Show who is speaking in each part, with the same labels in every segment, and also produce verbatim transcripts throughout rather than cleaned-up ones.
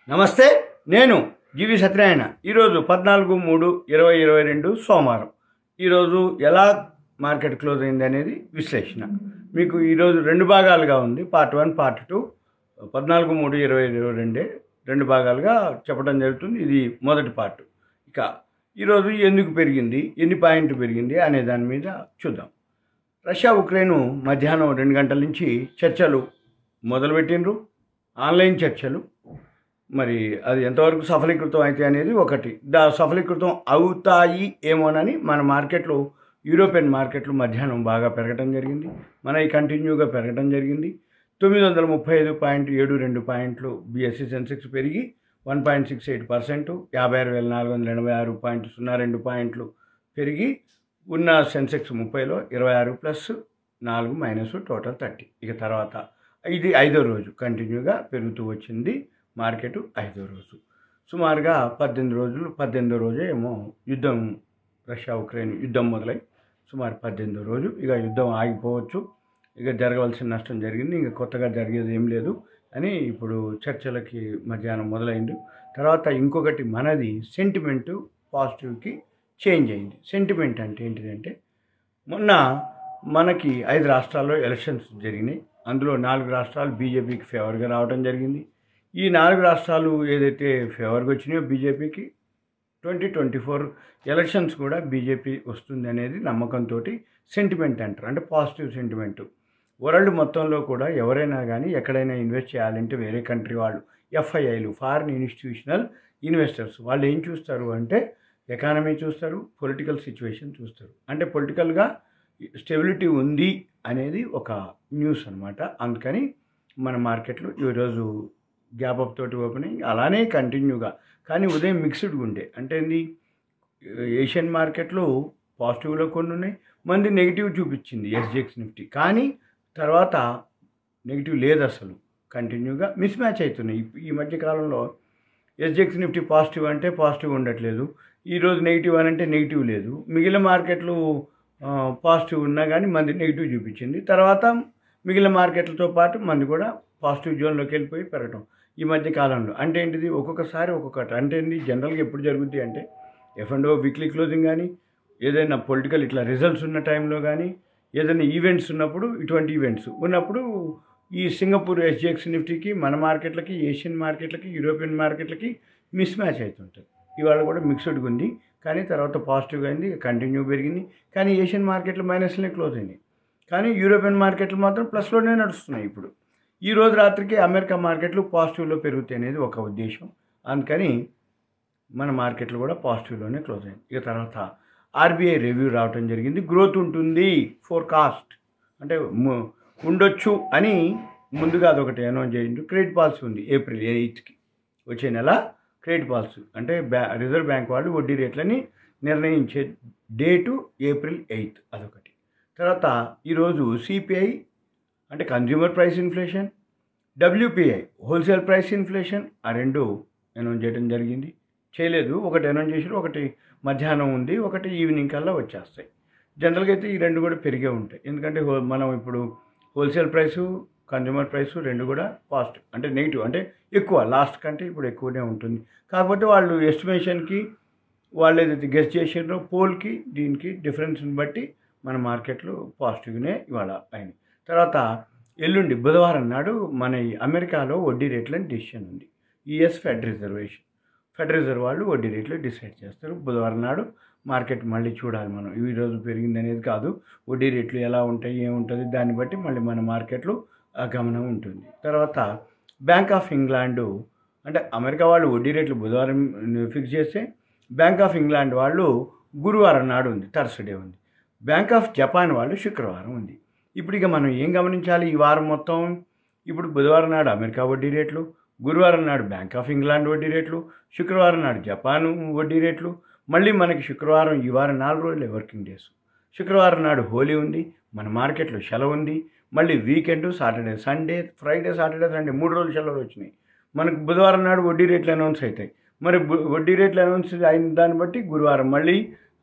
Speaker 1: నమస్తే, నేను జీవి సత్యనారాయణ. ఈరోజు పద్నాలుగు మూడు ఇరవై ఇరవై రెండు సోమవారం. ఈరోజు ఎలా మార్కెట్ క్లోజ్ అయింది అనేది విశ్లేషణ మీకు ఈరోజు రెండు భాగాలుగా ఉంది. Part one, part two. పద్నాలుగు మూడు ఇరవై ఇరవై రెండే రెండు భాగాలుగా చెప్పడం జరుగుతుంది. ఇది మొదటి పార్ట్. ఇక ఈరోజు ఎందుకు పెరిగింది, ఎన్ని పాయింట్లు పెరిగింది అనే దాని మీద చూద్దాం. రష్యా ఉక్రెయిన్ మధ్యాహ్నం రెండు గంటల నుంచి చర్చలు మొదలుపెట్టిండ్రు. ఆన్లైన్ చర్చలు. మరి అది ఎంతవరకు సఫలీకృతం అయితే అనేది ఒకటి. దా సఫలీకృతం అవుతాయి ఏమోనని మన మార్కెట్లో, యూరోపియన్ మార్కెట్లు మధ్యాహ్నం బాగా పెరగడం జరిగింది. మన ఈ కంటిన్యూగా పెరగడం జరిగింది. తొమ్మిది వందల ముప్పై ఐదు పాయింట్ ఏడు రెండు పాయింట్లు బిఎస్సి సెన్సెక్స్ పెరిగి one point six eight percent యాభై ఆరు వేల నాలుగు వందల ఎనభై ఆరు పాయింట్ సున్నా రెండు పాయింట్లు పెరిగి ఉన్న సెన్సెక్స్ ముప్పైలో ఇరవై ఆరు ప్లస్ నాలుగు మైనస్ టోటల్ థర్టీ. ఇక తర్వాత ఇది ఐదో రోజు కంటిన్యూగా పెరుగుతూ వచ్చింది మార్కెట్. ఐదో రోజు సుమారుగా పద్దెనిమిది రోజులు పద్దెనిమిదో రోజే ఏమో యుద్ధం, రష్యా ఉక్రెయిన్ యుద్ధం మొదలై సుమారు పద్దెనిమిదో రోజు. ఇక యుద్ధం ఆగిపోవచ్చు, ఇక జరగవలసిన నష్టం జరిగింది, ఇంకా కొత్తగా జరిగేది ఏం లేదు అని ఇప్పుడు చర్చలకి మధ్యాహ్నం మొదలైంది. తర్వాత ఇంకొకటి, మనది సెంటిమెంటు పాజిటివ్కి చేంజ్ అయింది. సెంటిమెంట్ అంటే ఏంటిదంటే, మొన్న మనకి ఐదు రాష్ట్రాల్లో ఎలక్షన్స్ జరిగినాయి. అందులో నాలుగు రాష్ట్రాలు బీజేపీకి ఫేవర్గా రావడం జరిగింది. ఈ నాలుగు రాష్ట్రాలు ఏదైతే ఫేవర్గా వచ్చినాయో బీజేపీకి, ట్వంటీ ట్వంటీ ఫోర్ ఎలక్షన్స్ కూడా బీజేపీ వస్తుంది అనేది నమ్మకంతో సెంటిమెంట్ అంటారు. అంటే పాజిటివ్ సెంటిమెంటు. వరల్డ్ మొత్తంలో కూడా ఎవరైనా కానీ ఎక్కడైనా ఇన్వెస్ట్ చేయాలంటే వేరే కంట్రీ వాళ్ళు, ఎఫ్ఐఐలు, ఫారిన్ ఇన్స్టిట్యూషనల్ ఇన్వెస్టర్స్, వాళ్ళు ఏం చూస్తారు అంటే ఎకానమీ చూస్తారు, పొలిటికల్ సిచ్యువేషన్ చూస్తారు. అంటే పొలిటికల్గా స్టెబిలిటీ ఉంది అనేది ఒక న్యూస్ అనమాట. అందుకని మన మార్కెట్లు ఈరోజు గ్యాప్ అప్ తోటి ఓపెన్ అయ్యి అలానే కంటిన్యూగా, కానీ ఉదయం మిక్స్డ్గా ఉండే. అంటే ఏంది, ఏషియన్ మార్కెట్లో పాజిటివ్లో కొన్ని ఉన్నాయి, మంది నెగిటివ్ చూపించింది ఎస్జిఎక్స్ నిఫ్టీ. కానీ తర్వాత నెగిటివ్ లేదు, అసలు కంటిన్యూగా మిస్ మ్యాచ్ అవుతున్నాయి. ఈ మధ్య కాలంలో ఎస్జిఎక్స్ నిఫ్టీ పాజిటివ్ అంటే పాజిటివ్ ఉండట్లేదు, ఈరోజు నెగిటివ్ అని అంటే నెగిటివ్ లేదు. మిగిలిన మార్కెట్లు పాజిటివ్ ఉన్నా కానీ మంది నెగిటివ్ చూపించింది. తర్వాత మిగిలిన మార్కెట్లతో పాటు మంది కూడా పాజిటివ్ జోన్లోకి వెళ్ళిపోయి పెరగడం ఈ మధ్య కాలంలో. అంటే ఏంటిది, ఒక్కొక్కసారి ఒక్కొక్కటి. అంటే ఏంటి, జనరల్గా ఎప్పుడు జరుగుద్ది అంటే F and O weekly closing కానీ, ఏదైనా పొలిటికల్ ఇట్లా రిజల్ట్స్ ఉన్న టైంలో కానీ, ఏదైనా ఈవెంట్స్ ఉన్నప్పుడు, ఇటువంటి ఈవెంట్స్ ఉన్నప్పుడు ఈ సింగపూర్ ఎస్జిఎక్స్ నిఫ్టీకి, మన మార్కెట్లకి, ఏషియన్ మార్కెట్లకి, యూరోపియన్ మార్కెట్లకి మిస్ మ్యాచ్ అవుతుంటుంది. ఇవాళ కూడా మిక్స్డ్గా ఉంది, కానీ తర్వాత పాజిటివ్గా అయింది, కంటిన్యూ పెరిగింది. కానీ ఏషియన్ మార్కెట్లు మైనస్లోనే క్లోజ్ అయినాయి, కానీ యూరోపియన్ మార్కెట్లు మాత్రం ప్లస్లోనే నడుస్తున్నాయి. ఇప్పుడు ఈ రోజు రాత్రికి అమెరికా మార్కెట్లు పాజిటివ్లో పెరుగుతాయి అనేది ఒక ఉద్దేశం. అందుకని మన మార్కెట్లు కూడా పాజిటివ్లోనే క్లోజ్ అయింది. ఇక తర్వాత ఆర్బీఐ రివ్యూ రావడం జరిగింది. గ్రోత్ ఉంటుంది, ఫోర్కాస్ట్ అంటే ఉండొచ్చు అని ముందుగా అదొకటి అనౌన్స్ చేయండి. క్రెడిట్ పాలసీ ఉంది ఏప్రిల్ ఎయిత్కి, వచ్చే నెల క్రెడిట్ పాలసీ. అంటే బ్యా రిజర్వ్ బ్యాంక్ వాళ్ళు వడ్డీ రేట్లని నిర్ణయించే డేటు ఏప్రిల్ ఎయిత్, అదొకటి. తర్వాత ఈరోజు సిపిఐ అంటే consumer price inflation, WPI wholesale price inflation, ఆ రెండు అనౌన్స్ చేయడం జరిగింది. చేయలేదు, ఒకటి అనౌన్స్ చేసి ఒకటి మధ్యాహ్నం ఉంది, ఒకటి ఈవినింగ్ కల్లా వచ్చేస్తాయి. జనరల్గా అయితే ఈ రెండు కూడా పెరిగే ఉంటాయి, ఎందుకంటే మనం ఇప్పుడు హోల్సేల్ ప్రైసు, కన్జ్యూమర్ ప్రైసు రెండు కూడా పాజిటివ్, అంటే నెగిటివ్ అంటే ఎక్కువ, లాస్ట్ కంటే ఇప్పుడు ఎక్కువనే ఉంటుంది. కాకపోతే వాళ్ళు ఎస్టిమేషన్కి, వాళ్ళు ఏదైతే గెస్ట్ చేసారో పోల్కి, దీనికి డిఫరెన్స్ని బట్టి మన మార్కెట్లు పాజిటివ్గానే ఇవాళ అయినాయి. తర్వాత ఎల్లుండి బుధవారం నాడు మన ఈ అమెరికాలో వడ్డీ రేట్లని డిసిషన్ ఉంది. US Fed reservation, Fed reserve వాళ్ళు వడ్డీ రేట్లు డిసైడ్ చేస్తారు. బుధవారం నాడు మార్కెట్ మళ్ళీ చూడాలి మనం, ఈరోజు పెరిగింది అనేది కాదు, వడ్డీ రేట్లు ఎలా ఉంటాయి, ఏముంటుంది, దాన్ని బట్టి మళ్ళీ మన మార్కెట్లు గమనం ఉంటుంది. తర్వాత బ్యాంక్ ఆఫ్ ఇంగ్లాండ్, అంటే అమెరికా వాళ్ళు వడ్డీ రేట్లు బుధవారం ఫిక్స్ చేస్తే, బ్యాంక్ ఆఫ్ ఇంగ్లాండ్ వాళ్ళు గురువారం నాడు ఉంది, థర్స్డే ఉంది. బ్యాంక్ ఆఫ్ జపాన్ వాళ్ళు శుక్రవారం ఉంది. ఇప్పుడు ఇక మనం ఏం గమనించాలి ఈ వారం మొత్తం, ఇప్పుడు బుధవారం నాడు అమెరికా వడ్డీ రేట్లు, గురువారం నాడు బ్యాంక్ ఆఫ్ ఇంగ్లాండ్ వడ్డీ రేట్లు, శుక్రవారం నాడు జపాన్ వడ్డీ రేట్లు. మళ్ళీ మనకి శుక్రవారం, ఈ వారం నాలుగు రోజులే వర్కింగ్ డేస్. శుక్రవారం నాడు హోలీ ఉంది, మన మార్కెట్లో సెలవు ఉంది. మళ్ళీ weekend, Saturday Sunday, Friday Saturday Sunday మూడు రోజులు సెలవులు వచ్చినాయి. మనకు బుధవారం నాడు వడ్డీ రేట్లు అనౌన్స్ అవుతాయి. మరి వడ్డీ రేట్లు అనౌన్స్ అయిన దాన్ని బట్టి గురువారం మళ్ళీ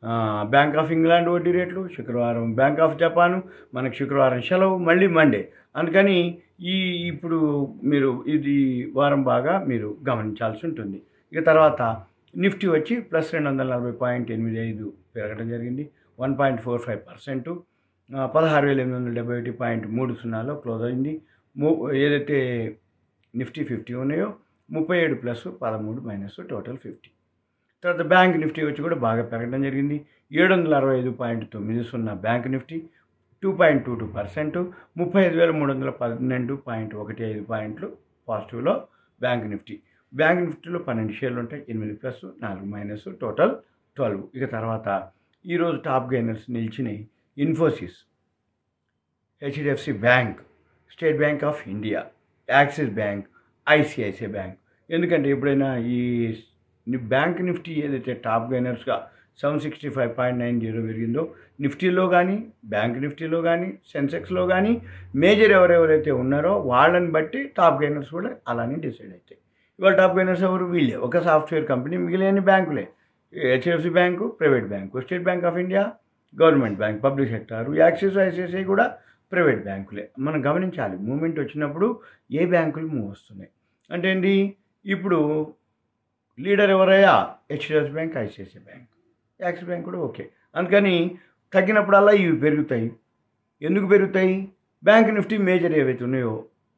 Speaker 1: బ్యాంక్ ఆఫ్ ఇంగ్లాండ్ వడ్డీ రేట్లు, శుక్రవారం బ్యాంక్ ఆఫ్ జపాను, మనకి శుక్రవారం సెలవు, మళ్ళీ మండే. అందుకని ఈ ఇప్పుడు మీరు ఇది వారం బాగా మీరు గమనించాల్సి ఉంటుంది. ఇక తర్వాత నిఫ్టీ వచ్చి ప్లస్ రెండు వందల నలభై పాయింట్ ఎనిమిది ఐదు పెరగడం జరిగింది, one point four five percent పదహారు వేల ఎనిమిది వందల డెబ్బై ఒకటి పాయింట్ మూడు సున్నాలో క్లోజ్ అయింది. ము ఏదైతే నిఫ్టీ ఫిఫ్టీ ఉన్నాయో ముప్పై ఏడు ప్లస్ పదమూడు మైనస్ టోటల్ ఫిఫ్టీ. తర్వాత బ్యాంక్ నిఫ్టీ వచ్చి కూడా బాగా పెరగడం జరిగింది, ఏడు వందల అరవై ఐదు పాయింట్ తొమ్మిది సున్నా bank Nifty two point two two percent ముప్పై ఐదు వేల మూడు వందల పన్నెండు పాయింట్ ఒకటి ఐదు పాయింట్లు పాజిటివ్లో బ్యాంక్ నిఫ్టీ. బ్యాంక్ నిఫ్టీలో పన్నెండు షేర్లు ఉంటాయి, ఎనిమిది ప్లస్ నాలుగు మైనస్ టోటల్ ట్వెల్వ్. ఇక తర్వాత ఈరోజు టాప్ గెయినర్స్ నిలిచినాయి Infosys, HDFC bank, State Bank of India, Axis bank, ICICI bank. ఎందుకంటే ఎప్పుడైనా ఈ బ్యాంక్ నిఫ్టీ ఏదైతే టాప్ గెయినర్స్గా seven sixty five point nine zero పెరిగిందో నిఫ్టీలో కానీ బ్యాంక్ నిఫ్టీలో కానీ సెన్సెక్స్లో కానీ మేజర్ ఎవరెవరైతే ఉన్నారో వాళ్ళని బట్టి టాప్ గెయినర్స్ కూడా అలానే డిసైడ్ అవుతాయి. ఇవాళ టాప్ గెయినర్స్ ఎవరు? వీళ్ళే, ఒక సాఫ్ట్వేర్ కంపెనీ, మిగిలిన బ్యాంకులే, HDFC bank private bank, State Bank of India government bank public sector, Axis ICICI కూడా ప్రైవేట్ బ్యాంకులే. మనం గమనించాలి మూమెంట్ వచ్చినప్పుడు ఏ బ్యాంకులు మూవ్ వస్తున్నాయి అంటే ఏంటి. ఇప్పుడు లీడర్ ఎవరయ్యా? HDFC bank, ICICI bank, Axis bank కూడా ఓకే. అందుకని తగ్గినప్పుడల్లా ఇవి పెరుగుతాయి. ఎందుకు పెరుగుతాయి? బ్యాంక్ నిఫ్టీ మేజర్ ఏవైతే ఉన్నాయో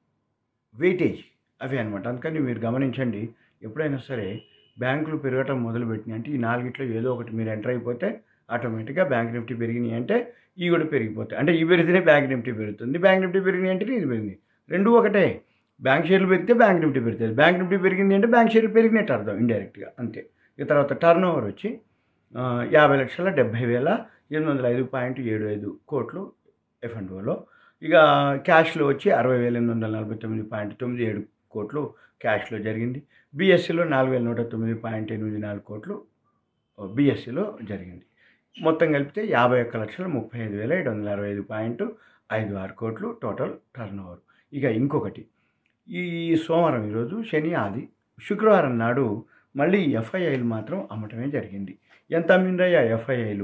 Speaker 1: వెయిటేజ్ అవి అనమాట. అందుకని మీరు గమనించండి, ఎప్పుడైనా సరే బ్యాంకులు పెరగటం మొదలుపెట్టినాయి అంటే ఈ నాలుగిట్లో ఏదో ఒకటి మీరు ఎంటర్ అయిపోతే ఆటోమేటిక్గా బ్యాంక్ నిఫ్టీ పెరిగినాయి అంటే ఇవి కూడా పెరిగిపోతాయి. అంటే ఇవి పెరిగితేనే బ్యాంక్ నిఫ్టీ పెరుగుతుంది, బ్యాంక్ నిఫ్టీ పెరిగినాయి అంటే ఇది పెరిగింది. రెండు ఒకటే. బ్యాంక్ షేర్లు పెరిగితే బ్యాంక్ నిఫ్టీ పెరుగుతుంది, బ్యాంక్ నిఫ్టీ పెరిగింది అంటే బ్యాంక్ షేర్లు పెరిగినట్టు అర్థం ఇండైరెక్ట్గా, అంతే. ఇక తర్వాత టర్న్ ఓవర్ వచ్చి యాభై లక్షల డెబ్బై వేల ఎనిమిది వందల ఐదు పాయింట్ ఏడు ఐదు కోట్లు ఎఫ్ అండ్ ఓలో. ఇక క్యాష్లో వచ్చి అరవై వేల ఎనిమిది వందల నలభై తొమ్మిది పాయింట్ తొమ్మిది ఏడు కోట్లు క్యాష్లో జరిగింది. బిఎస్సిలో నాలుగు వేల నూట తొమ్మిది పాయింట్ ఎనిమిది నాలుగు కోట్లు బిఎస్సిలో జరిగింది. మొత్తం కలిపితే యాభై ఒక్క లక్షల ముప్పై ఐదు వేల ఏడు వందల అరవై ఐదు పాయింట్ ఐదు ఆరు కోట్లు టోటల్ టర్న్ ఓవర్. ఇక ఇంకొకటి, ఈ సోమవారం ఈరోజు శని ఆది, శుక్రవారం నాడు మళ్ళీ ఎఫ్ఐఐలు మాత్రం అమ్మటమే జరిగింది. ఎంత అమ్మిందయ్యా ఎఫ్ఐఐలు?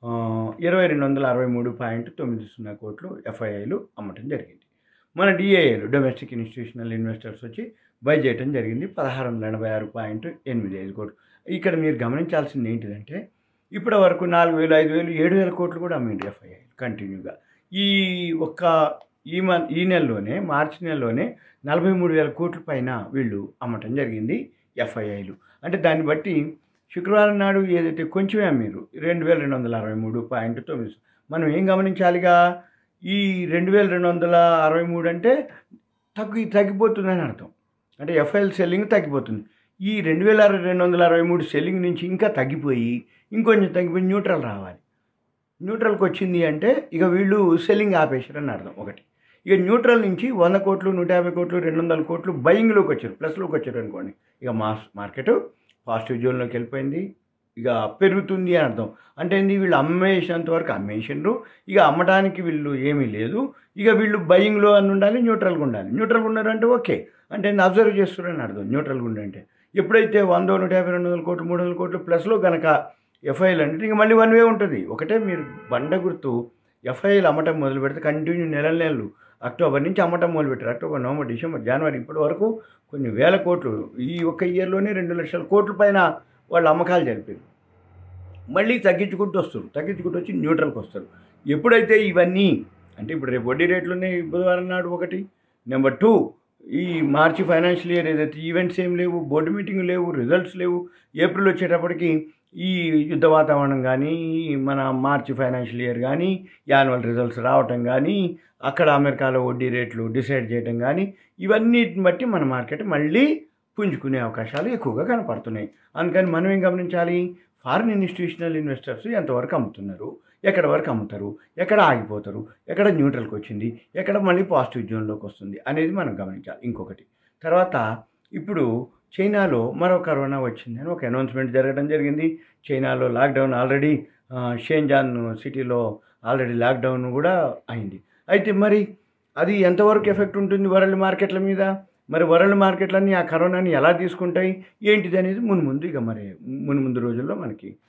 Speaker 1: ఇరవై రెండు వందల అరవై మూడు పాయింట్ తొమ్మిది సున్నా కోట్లు ఎఫ్ఐఐలు అమ్మటం జరిగింది. మన డిఐఏలు డొమెస్టిక్ ఇన్స్టిట్యూషనల్ ఇన్వెస్టర్స్ వచ్చి బై చేయటం జరిగింది పదహారు వందల ఎనభై ఆరు పాయింట్ ఎనిమిది ఐదు కోట్లు. ఇక్కడ మీరు గమనించాల్సింది ఏంటిదంటే ఇప్పటి వరకు నాలుగు వేలు ఐదు వేలు ఏడు వేల కోట్లు కూడా అమ్మింది ఎఫ్ఐఐ కంటిన్యూగా. ఈ ఒక్క ఈ మన్ ఈ నెలలోనే మార్చి నెలలోనే నలభై మూడు వేల కోట్ల పైన వీళ్ళు అమ్మటం జరిగింది ఎఫ్ఐఐలు. అంటే దాన్ని బట్టి శుక్రవారం నాడు ఏదైతే కొంచెమే అమ్మిరు రెండు వేల రెండు వందల అరవై మూడు పాయింట్ తొమ్మిది. మనం ఏం గమనించాలిగా, ఈ రెండు వేల రెండు వందల అరవై మూడు అంటే తగ్గి తగ్గిపోతుందని అర్థం. అంటే ఎఫ్ఐఎల్ సెల్లింగ్ తగ్గిపోతుంది. ఈ రెండు వేల రెండు వందల అరవై మూడు సెల్లింగ్ నుంచి ఇంకా తగ్గిపోయి ఇంకొంచెం తగ్గిపోయి న్యూట్రల్ రావాలి. న్యూట్రల్కి వచ్చింది అంటే ఇక వీళ్ళు సెల్లింగ్ ఆపేశారని అర్థం ఒకటి. ఇక న్యూట్రల్ నుంచి వంద కోట్లు నూట యాభై కోట్లు రెండు వందల కోట్లు బయింగ్లోకి వచ్చారు, ప్లస్లోకి వచ్చారు అనుకోండి. ఇక మాస్ మార్కెట్ పాజిటివ్ జోన్లోకి వెళ్ళిపోయింది, ఇక పెరుగుతుంది అని అర్థం. అంటే ఏంది, వీళ్ళు అమ్మేసినంత వరకు అమ్మేసిండ్రు, ఇక అమ్మడానికి వీళ్ళు ఏమీ లేదు, ఇక వీళ్ళు బయింగ్లో అని ఉండాలి, న్యూట్రల్గా ఉండాలి. న్యూట్రల్గా ఉన్నారంటే ఓకే, అంటే అబ్జర్వ్ చేస్తున్నారని అర్థం న్యూట్రల్గా ఉండంటే. ఎప్పుడైతే వంద నూట యాభై రెండు వందల కోట్లు మూడు వందల కోట్లు ప్లస్లో కనుక ఎఫ్ఐఎల్ అంటే ఇంక మళ్ళీ వన్ వే ఉంటుంది. ఒకటే మీరు బండ గుర్తు ఎఫ్ఐఎల్ అమ్మటం మొదలు పెడితే కంటిన్యూ నెల నెలలు అక్టోబర్ నుంచి అమ్మటం మొదలుపెట్టారు. అక్టోబర్ నవంబర్ డిసెంబర్ జనవరి ఇప్పటి వరకు కొన్ని వేల కోట్లు, ఈ ఒక్క ఇయర్లోనే రెండు లక్షల కోట్ల పైన వాళ్ళు అమ్మకాలు జరిపారు. మళ్ళీ తగ్గించుకుంటూ వస్తారు, తగ్గించుకుంటూ వచ్చి న్యూట్రల్కి వస్తారు. ఎప్పుడైతే ఇవన్నీ అంటే ఇప్పుడు రేపు వడ్డీ రేట్లు ఉన్నాయి బుధవారం నాడు ఒకటి, నెంబర్ టూ ఈ మార్చి ఫైనాన్షియల్ ఇయర్ ఏదైతే ఈవెంట్స్ ఏం లేవు, బోర్డు మీటింగ్ లేవు, రిజల్ట్స్ లేవు. ఏప్రిల్ వచ్చేటప్పటికి ఈ యుద్ధ వాతావరణం కానీ, మన మార్చి ఫైనాన్షియల్ ఇయర్ కానీ, యాన్యువల్ రిజల్ట్స్ రావటం కానీ, అక్కడ అమెరికాలో వడ్డీ రేట్లు డిసైడ్ చేయడం కానీ, ఇవన్నిటిని బట్టి మన మార్కెట్ మళ్ళీ పుంజుకునే అవకాశాలు ఎక్కువగా కనపడుతున్నాయి. అందుకని మనం ఏం గమనించాలి, ఫారిన్ ఇన్స్టిట్యూషనల్ ఇన్వెస్టర్స్ ఎంతవరకు అమ్ముతున్నారు, ఎక్కడ వరకు అమ్ముతారు, ఎక్కడ ఆగిపోతారు, ఎక్కడ న్యూట్రల్కి వచ్చింది, ఎక్కడ మళ్ళీ పాజిటివ్ జోన్లోకి వస్తుంది అనేది మనం గమనించాలి. ఇంకొకటి తర్వాత ఇప్పుడు చైనాలో మరో కరోనా వచ్చిందని ఒక అనౌన్స్మెంట్ జరగడం జరిగింది. చైనాలో లాక్డౌన్ ఆల్రెడీ షెంజాన్ సిటీలో ఆల్రెడీ లాక్డౌన్ కూడా అయింది. అయితే మరి అది ఎంతవరకు ఎఫెక్ట్ ఉంటుంది వరల్డ్ మార్కెట్ల మీద, మరి వరల్డ్ మార్కెట్లన్నీ ఆ కరోనాని ఎలా తీసుకుంటాయి ఏంటిది అనేది మున్ముందు ఇక మరి మున్ముందు రోజుల్లో మనకి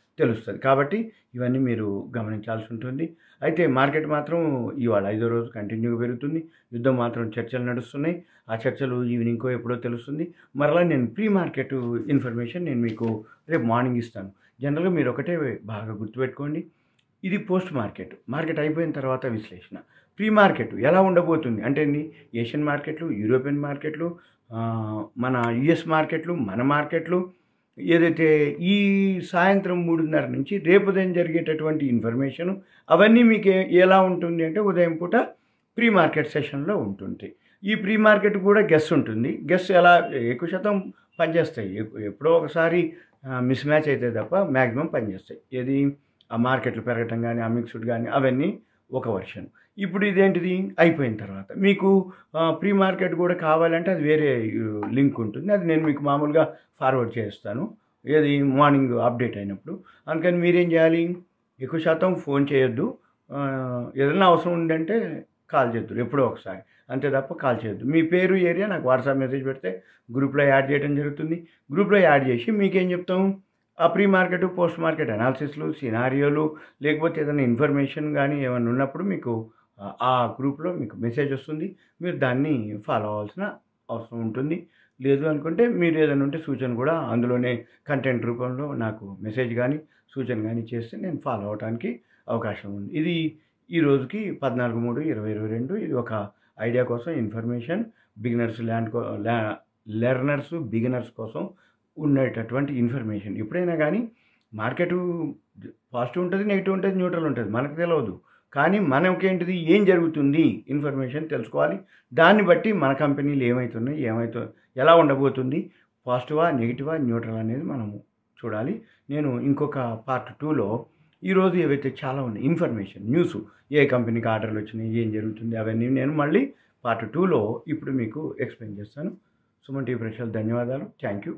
Speaker 1: తెలుస్తుంది. కాబట్టి ఇవన్నీ మీరు గమనించాల్సి ఉంటుంది. అయితే మార్కెట్ మాత్రం ఇవాళ ఐదో రోజు కంటిన్యూగా పెరుగుతుంది. యుద్ధం మాత్రం చర్చలు నడుస్తున్నాయి. ఆ చర్చలు ఈవినింగ్‌కో ఎప్పుడో తెలుస్తుంది. మరలా నేను ప్రీ మార్కెట్ ఇన్ఫర్మేషన్ నేను మీకు రేపు మార్నింగ్ ఇస్తాను. జనరల్‌గా మీరు ఒకటే బాగా గుర్తుపెట్టుకోండి. ఇది పోస్ట్ మార్కెట్. మార్కెట్ అయిపోయిన తర్వాత విశ్లేషణ. ప్రీ మార్కెట్ ఎలా ఉండబోతుంది అంటే అండి, ఏషియన్ మార్కెట్లు, యూరోపియన్ మార్కెట్లు, ఆహ్, మన యూఎస్ మార్కెట్లు, మన మార్కెట్లు ఏదైతే ఈ సాయంత్రం మూడున్నర నుంచి రేపు ఉదయం జరిగేటటువంటి ఇన్ఫర్మేషను అవన్నీ మీకు ఏ- ఎలా ఉంటుంది అంటే ఉదయం పూట ప్రీ మార్కెట్ సెషన్లో ఉంటుంది. ఈ ప్రీ మార్కెట్ కూడా గెస్ ఉంటుంది. గెస్ ఎలా ఎక్కువ శాతం పనిచేస్తాయి. ఎప్- ఎప్పుడో ఒకసారి మిస్ మ్యాచ్ అయితే తప్ప మ్యాక్సిమం పనిచేస్తాయి. ఏది ఆ మార్కెట్లు పెరగటం కానీ, ఆ మిక్స్డ్ కానీ అవన్నీ ఒక వర్షన్. ఇప్పుడు ఇదేంటిది అయిపోయిన తర్వాత మీకు ప్రీ మార్కెట్ కూడా కావాలంటే అది వేరే లింక్ ఉంటుంది. అది నేను మీకు మామూలుగా ఫార్వర్డ్ చేస్తాను, ఏది మార్నింగ్ అప్డేట్ అయినప్పుడు. అందుకని మీరేం చేయాలి, ఎక్కువ శాతం ఫోన్ చేయొద్దు. ఆ, ఏదైనా అవసరం ఉందంటే కాల్ చేద్దురు ఎప్పుడో ఒకసారి, అంతే తప్ప కాల్ చేయొద్దు. మీ పేరు ఏరియా నాకు వాట్సాప్ మెసేజ్ పెడితే గ్రూప్లో యాడ్ చేయడం జరుగుతుంది. గ్రూప్లో యాడ్ చేసి మీకేం చెప్తాం, ఆ ప్రీ మార్కెట్ పోస్ట్ మార్కెట్ అనాలిసిస్లు, సినారియోలు, లేకపోతే ఏదైనా ఇన్ఫర్మేషన్ కానీ ఏమైనా ఉన్నప్పుడు మీకు ఆ, ఆ గ్రూప్లో మీకు మెసేజ్ వస్తుంది. మీరు దాన్ని ఫాలో అవ్వాల్సిన అవసరం ఉంటుంది. లేదు అనుకుంటే మీరు ఏదైనా ఉంటే సూచన కూడా అందులోనే కంటెంట్ రూపంలో నాకు మెసేజ్ కానీ సూచన కానీ చేస్తే నేను ఫాలో అవడానికి అవకాశం ఉంది. ఇది ఈ రోజుకి పద్నాలుగు మూడు ఇరవై ఇరవై రెండు ఇది ఒక ఐడియా కోసం ఇన్ఫర్మేషన్, బిగినర్స్ ల్యాండ్ కో ల్యా లెర్నర్స్ బిగినర్స్ కోసం ఉండేటటువంటి ఇన్ఫర్మేషన్. ఎప్పుడైనా కానీ మార్కెటు పాజిటివ్ ఉంటుంది, నెగిటివ్ ఉంటుంది, న్యూట్రల్ ఉంటుంది, మనకు తెలియదు. కానీ మనకేంటిది ఏం జరుగుతుంది ఇన్ఫర్మేషన్ తెలుసుకోవాలి. దాన్ని బట్టి మన కంపెనీలు ఏమవుతున్నాయి, ఏమవుతు ఎలా ఉండబోతుంది, పాజిటివా నెగిటివా న్యూట్రల్ అనేది మనము చూడాలి. నేను ఇంకొక పార్ట్ టూలో ఈరోజు ఏవైతే చాలా ఉన్నాయి ఇన్ఫర్మేషన్ న్యూస్, ఏ కంపెనీకి ఆర్డర్లు వచ్చినాయి, ఏం జరుగుతుంది, అవన్నీ నేను మళ్ళీ పార్ట్ టూలో ఇప్పుడు మీకు ఎక్స్ప్లెయిన్ చేస్తాను. సుమన్ టీవీ ప్రేక్షకులకు ధన్యవాదాలు. Thank you.